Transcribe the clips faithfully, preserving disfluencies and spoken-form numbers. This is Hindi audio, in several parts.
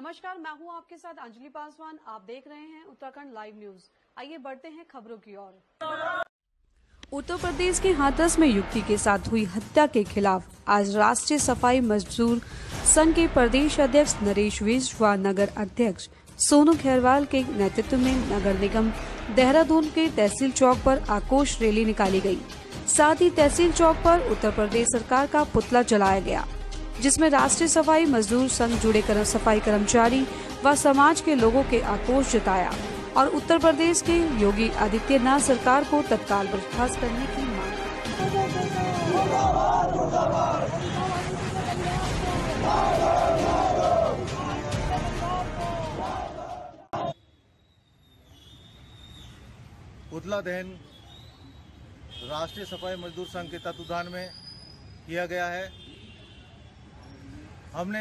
नमस्कार, मैं हूं आपके साथ अंजलि पासवान। आप देख रहे हैं उत्तराखंड लाइव न्यूज। आइए बढ़ते हैं खबरों की ओर। उत्तर प्रदेश के हाथरस में युवती के साथ हुई हत्या के खिलाफ आज राष्ट्रीय सफाई मजदूर संघ के प्रदेश अध्यक्ष नरेश विज व नगर अध्यक्ष सोनू खैरवाल के नेतृत्व में नगर निगम देहरादून के तहसील चौक पर आक्रोश रैली निकाली गई। साथ ही तहसील चौक पर उत्तर प्रदेश सरकार का पुतला जलाया गया, जिसमें राष्ट्रीय सफाई मजदूर संघ जुड़े कर सफाई कर्मचारी व समाज के लोगों के आक्रोश जताया और उत्तर प्रदेश के योगी आदित्यनाथ सरकार को तत्काल बर्खास्त करने की मांग। पुतला दहन राष्ट्रीय सफाई मजदूर संघ के तत्वावधान में किया गया है। हमने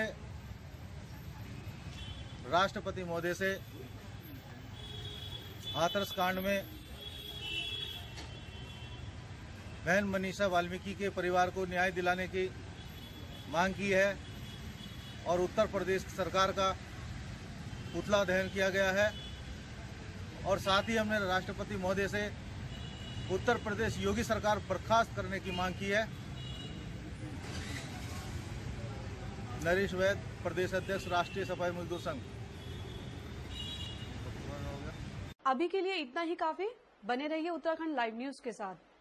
राष्ट्रपति महोदय से हाथरस कांड में बहन मनीषा वाल्मीकि के परिवार को न्याय दिलाने की मांग की है और उत्तर प्रदेश सरकार का पुतला दहन किया गया है। और साथ ही हमने राष्ट्रपति महोदय से उत्तर प्रदेश योगी सरकार बर्खास्त करने की मांग की है। नरेश वैद, प्रदेश अध्यक्ष राष्ट्रीय सफाई मजदूर संघ। अभी के लिए इतना ही काफी। बने रहिए उत्तराखंड लाइव न्यूज के साथ।